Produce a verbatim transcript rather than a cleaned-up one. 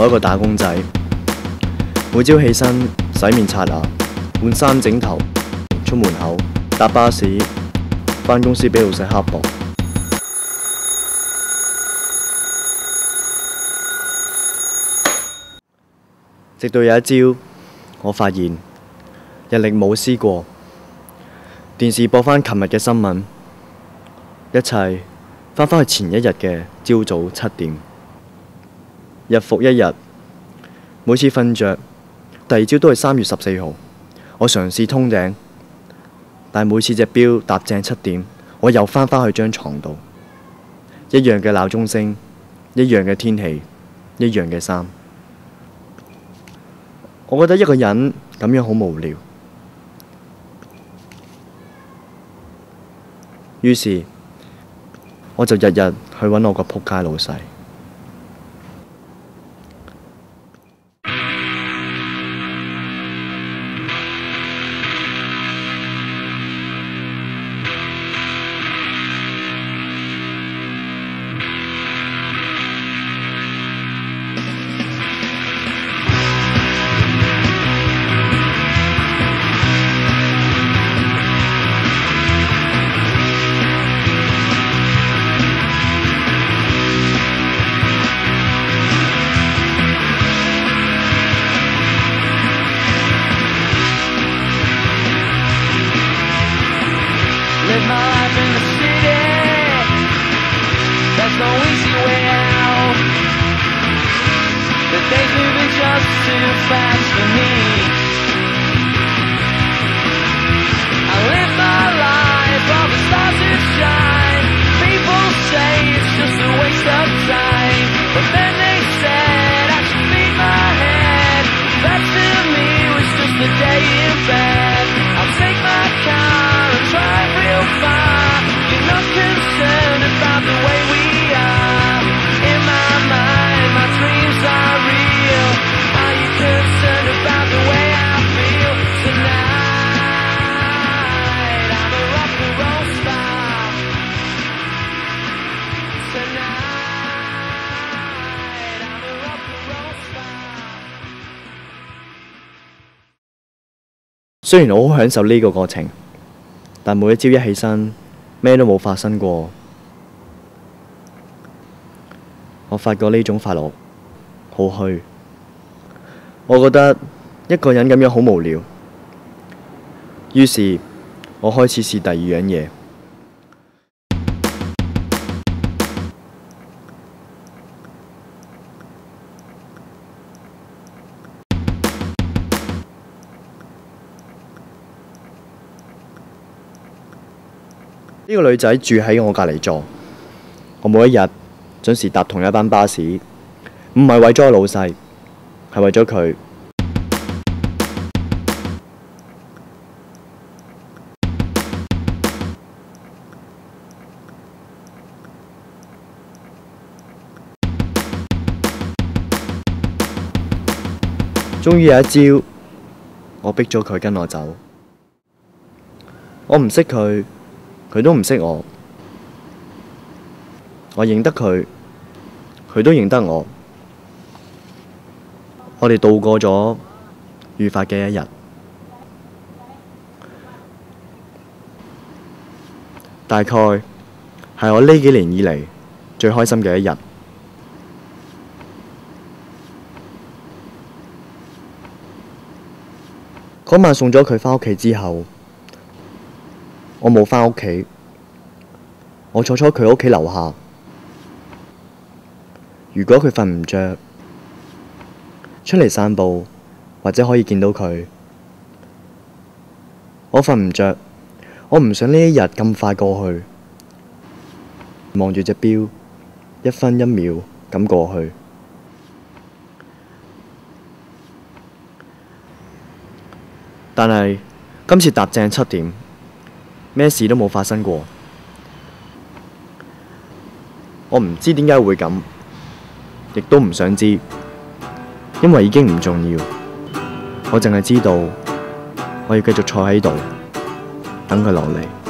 我一個打工仔，每朝起身洗面刷牙、換衫整頭，出門口搭巴士返公司俾老細刻薄。直到有一朝，我發現日曆冇撕過，電視播返琴日嘅新聞，一切返返去前一日嘅朝早七點。日復一日，每次瞓着，第二朝都係三月十四號。我嘗試通頂，但每次隻錶踏正七點，我又返返去張床度，一樣嘅鬧鐘聲，一樣嘅天氣，一樣嘅衫。我覺得一個人咁樣好無聊，於是我就日日去揾我個仆街老細。 Live my life in the city. There's no easy way out. The day's moving just too fast for me. I live my life while the stars do shine. People say it's just a waste of time, but then they said I should beat my head. That to me was just a day in bed. I'll take my car and drive real far. You're not concerned about the way we are. In my mind, my dreams are real. Are you concerned about the way I feel tonight? I'm a rock and roll star. Tonight, I'm a rock and roll star. 雖然我好享受呢個過程，但每一朝一起身，咩都冇發生過。我發覺呢種快樂好虛，我覺得一個人咁樣好無聊。於是，我開始試第二樣嘢。呢個女仔住喺我隔離座，我每一日準時搭同一班巴士，唔係為咗我老細，係為咗佢。終於有一朝，我逼咗佢跟我走。我唔識佢。佢都唔識我，我認得佢，佢都認得我。我哋度過咗愉快嘅一日，大概係我呢幾年以嚟最開心嘅一日。嗰晚送咗佢返屋企之後，我冇返屋企，我坐咗佢屋企樓下。如果佢瞓唔着，出嚟散步或者可以見到佢。我瞓唔着，我唔想呢一日咁快過去。望住隻錶，一分一秒咁過去。但係今次踏正七點。咩事都冇發生過，我唔知點解會咁，亦都唔想知，因為已經唔重要。我淨係知道，我要繼續坐喺度，等佢落嚟。